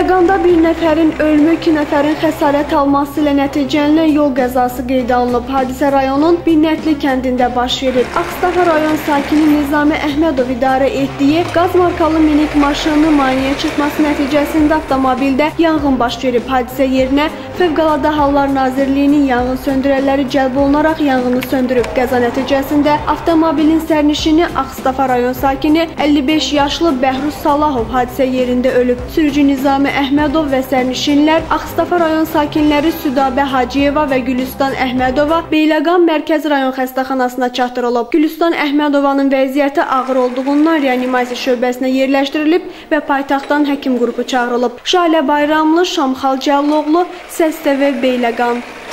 Beyləqanda bir nəfərin ölümü, 2 nəfərin xəsarət alması ilə nəticələnən yol qəzası qeydə alınıb. Hadisə rayonun Binnətli kəndində baş verib. Ağstafa rayon sakini Nizami Əhmədov idarə etdiyi qaz markalı minik maşınının maneəyə çıxması nəticəsində avtomobildə yanğın baş verib. Hadisə yerinə Fövqəladə Hallar Nazirliyinin yanğın söndürənləri cəlb olunaraq yanğını söndürüb. Qəza nəticəsində avtomobilin sərnişini Ağstafa rayon sakini 55 yaşlı Bəhruz Salahov hadisə yerində ölüb. Sürücü Nizami Əhmədov və sərnişinlər Ağstafa rayon sakinləri Südabə Hacıyeva və Gülüstan Əhmədova Beyləqan Mərkəzi rayon xəstəxanasına çatdırılıb. Gülüstan Əhmədovanın vəziyyəti ağır olduğundan reanimasiya şöbəsinə yerləşdirilib və paytaxtdan həkim qrupu çağırılıb. Şalə Bayramlı, Şamxal Cəlloğlu, Səs TV Beyləqan.